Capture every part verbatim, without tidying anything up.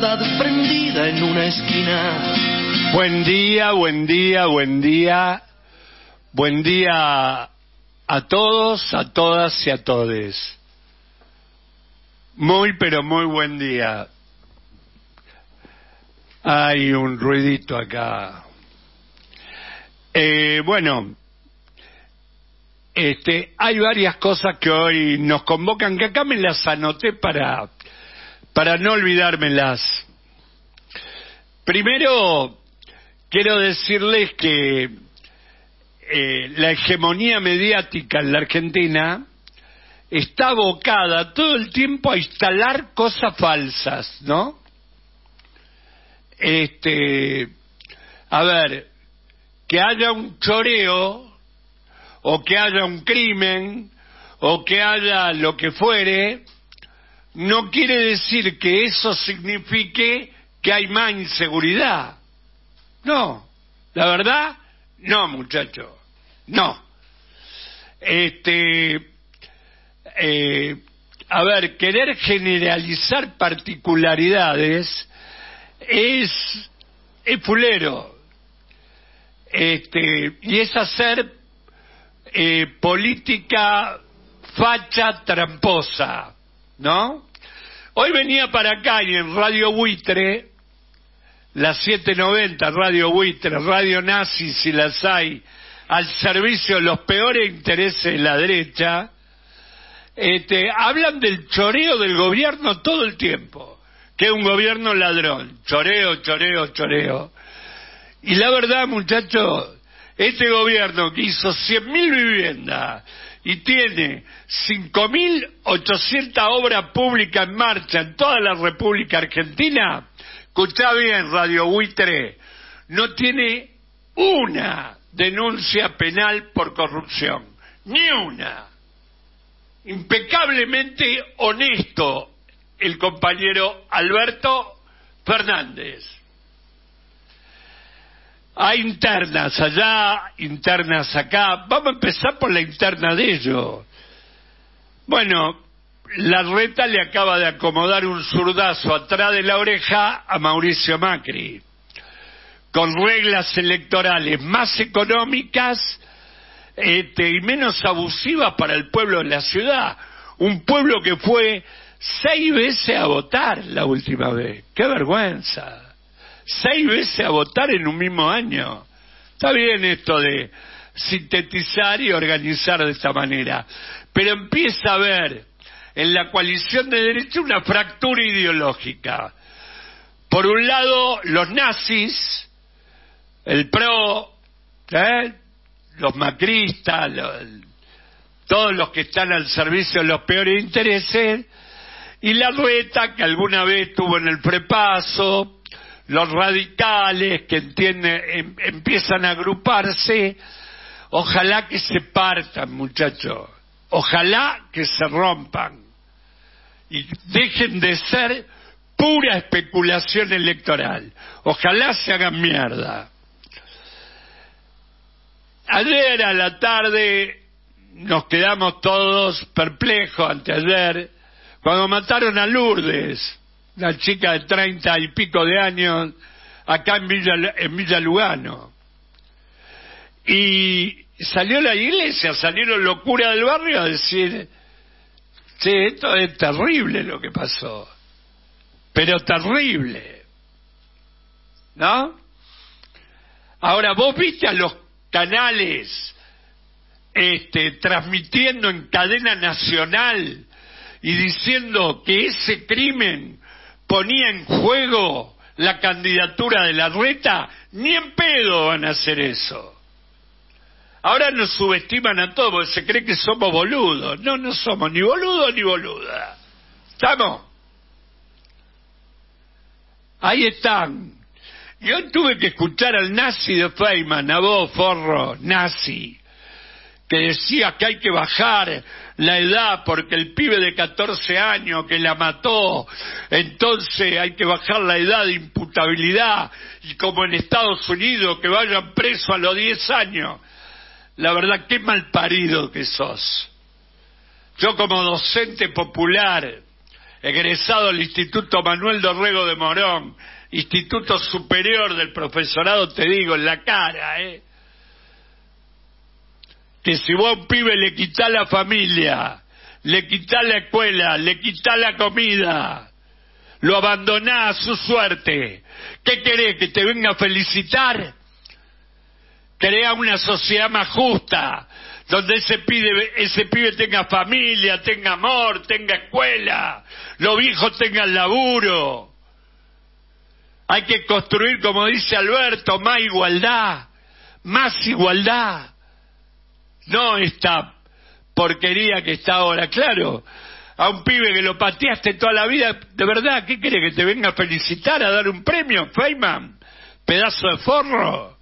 ciudad prendida en una esquina. Buen día, buen día, buen día. Buen día a todos, a todas y a todes. Muy, pero muy buen día. Hay un ruidito acá. Eh, bueno, este, hay varias cosas que hoy nos convocan, que acá me las anoté para, para no olvidármelas. Primero, quiero decirles que eh, la hegemonía mediática en la Argentina está abocada todo el tiempo a instalar cosas falsas, ¿no? Este, a ver, que haya un choreo, o que haya un crimen, o que haya lo que fuere, no quiere decir que eso signifique que hay más inseguridad. No, la verdad, no, muchacho, no. Este, eh, a ver, querer generalizar particularidades es, es fulero, este, y es hacer eh, política facha tramposa, ¿no? Hoy venía para acá y en Radio Buitre, la setecientos noventa, Radio Buitre, Radio Nazi, si las hay, al servicio de los peores intereses de la derecha, este, hablan del choreo del gobierno todo el tiempo, que es un gobierno ladrón, choreo, choreo, choreo. Y la verdad, muchachos, este gobierno que hizo cien mil viviendas y tiene cinco mil ochocientas obras públicas en marcha en toda la República Argentina, escuchá bien, Radio Buitre, no tiene una denuncia penal por corrupción, ni una. Impecablemente honesto el compañero Alberto Fernández. Hay internas allá, internas acá. Vamos a empezar por la interna de ellos. Bueno, Larreta le acaba de acomodar un zurdazo atrás de la oreja a Mauricio Macri, con reglas electorales más económicas este, y menos abusivas para el pueblo de la ciudad. Un pueblo que fue seis veces a votar la última vez. ¡Qué vergüenza! Seis veces a votar en un mismo año. Está bien esto de sintetizar y organizar de esta manera, pero empieza a haber en la coalición de derecha una fractura ideológica. Por un lado, los nazis, el PRO, ¿eh? los macristas, los, todos los que están al servicio de los peores intereses, y la Larreta, que alguna vez estuvo en el Frepaso, los radicales que entienden, em, empiezan a agruparse. Ojalá que se partan, muchachos, ojalá que se rompan y dejen de ser pura especulación electoral, ojalá se hagan mierda. Ayer a la tarde nos quedamos todos perplejos, anteayer, cuando mataron a Lourdes, una chica de treinta y pico de años, acá en Villa, en Villa Lugano. Y salió la iglesia, salieron los curas del barrio a decir, sí, esto es terrible lo que pasó, pero terrible, ¿no? Ahora, vos viste a los canales este, transmitiendo en cadena nacional y diciendo que ese crimen ponía en juego la candidatura de Larreta. Ni en pedo van a hacer eso. Ahora nos subestiman a todos porque se cree que somos boludos. No, no somos ni boludos ni boluda. ¿Estamos? Ahí están. Yo tuve que escuchar al nazi de Feynman, a vos, forro, nazi, que decía que hay que bajar la edad porque el pibe de catorce años que la mató, entonces hay que bajar la edad de imputabilidad, y como en Estados Unidos que vayan presos a los diez años. La verdad, qué mal parido que sos. Yo como docente popular egresado del Instituto Manuel Dorrego de Morón, Instituto Superior del Profesorado, te digo, en la cara, ¿eh? Que si vos a un pibe le quitás la familia, le quitás la escuela, le quitás la comida, lo abandonás a su suerte, ¿qué querés? ¿Que te venga a felicitar? Crea una sociedad más justa, donde ese pibe, ese pibe tenga familia, tenga amor, tenga escuela, los viejos tengan laburo. Hay que construir, como dice Alberto, más igualdad, más igualdad. No esta porquería que está ahora, claro. A un pibe que lo pateaste toda la vida, de verdad, ¿qué querés? ¿Que te venga a felicitar, a dar un premio, Feynman? Pedazo de forro.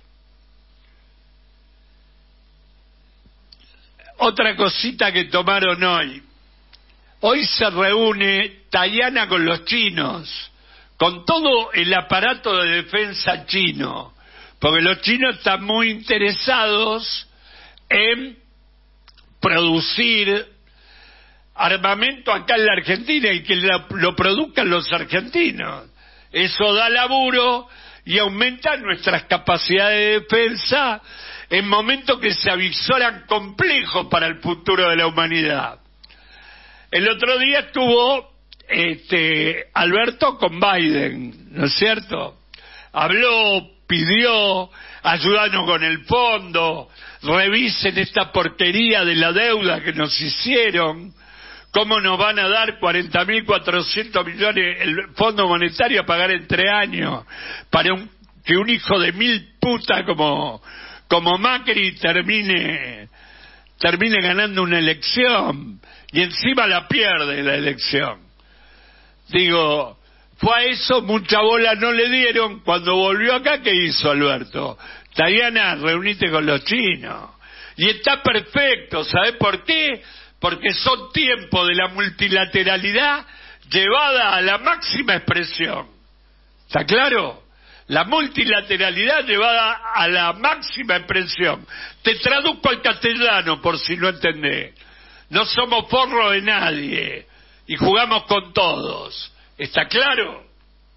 Otra cosita que tomaron hoy. Hoy se reúne Tayana con los chinos, con todo el aparato de defensa chino, porque los chinos están muy interesados en producir armamento acá en la Argentina y que lo, lo produzcan los argentinos. Eso da laburo y aumenta nuestras capacidades de defensa en momentos que se avisoran complejos para el futuro de la humanidad. El otro día estuvo este, Alberto con Biden, ¿no es cierto? Habló, pidió, ayúdanos con el fondo, revisen esta porquería de la deuda que nos hicieron, cómo nos van a dar cuarenta mil cuatrocientos millones el Fondo Monetario a pagar entre años, para un, que un hijo de mil puta como... como Macri termine termine ganando una elección y encima la pierde la elección. Digo, fue a eso, mucha bola no le dieron. Cuando volvió acá, ¿qué hizo Alberto? Tayana, reunite con los chinos. Y está perfecto, ¿sabés por qué? Porque son tiempos de la multilateralidad llevada a la máxima expresión. ¿Está claro? La multilateralidad llevada a la máxima expresión. Te traduzco al castellano por si no entendés. No somos forro de nadie y jugamos con todos. ¿Está claro?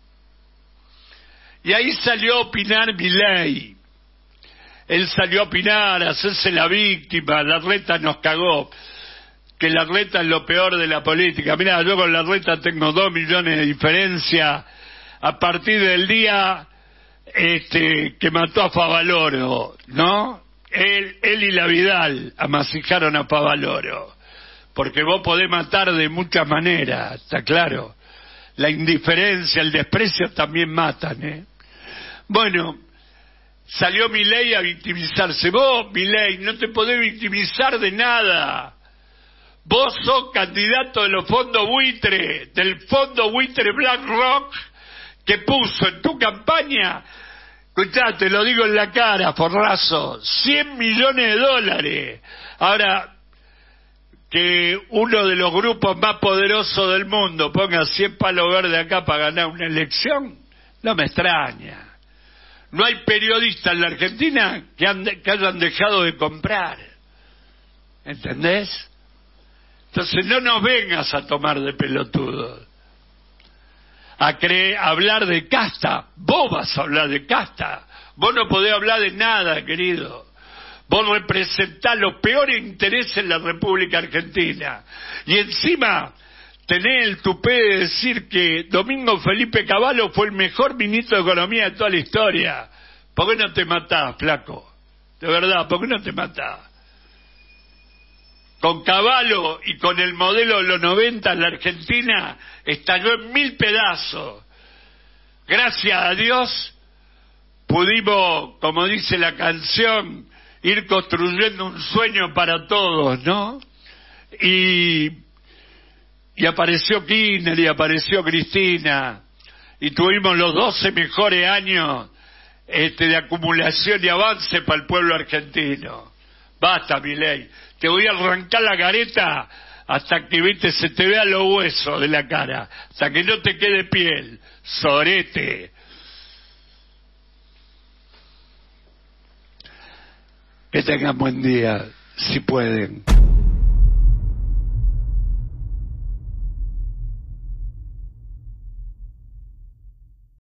Y ahí salió a opinar Milei. Él salió a opinar, a hacerse la víctima. Larreta nos cagó. Que Larreta es lo peor de la política. Mirá, yo con Larreta tengo dos millones de diferencia a partir del día... Este, que mató a Favaloro, ¿no? Él, él y la Vidal amasijaron a Favaloro, porque vos podés matar de muchas maneras, ¿está claro? La indiferencia, el desprecio también matan, ¿eh? Bueno, salió Milei a victimizarse. Vos, Milei, no te podés victimizar de nada. Vos sos candidato de los fondos buitre, del fondo buitre BlackRock, que puso en tu campaña, escuchá, te lo digo en la cara, forrazo, cien millones de dólares. Ahora, que uno de los grupos más poderosos del mundo ponga cien palos verdes acá para ganar una elección, no me extraña. No hay periodistas en la Argentina que, han, que hayan dejado de comprar. ¿Entendés? Entonces no nos vengas a tomar de pelotudos. A, creer, a hablar de casta. Vos vas a hablar de casta. Vos no podés hablar de nada, querido. Vos representás los peores intereses en la República Argentina. Y encima tenés el tupé de decir que Domingo Felipe Cavallo fue el mejor ministro de Economía de toda la historia. ¿Por qué no te matás, flaco? De verdad, ¿por qué no te matás? Con Cavallo y con el modelo de los noventa, la Argentina estalló en mil pedazos. Gracias a Dios pudimos, como dice la canción, ir construyendo un sueño para todos, ¿no? Y, y apareció Kirchner y apareció Cristina y tuvimos los doce mejores años este, de acumulación y avance para el pueblo argentino. Basta, Milei. Te voy a arrancar la careta hasta que, viste, se te vea los huesos de la cara, hasta que no te quede piel, sorete. Que tengan buen día, si pueden.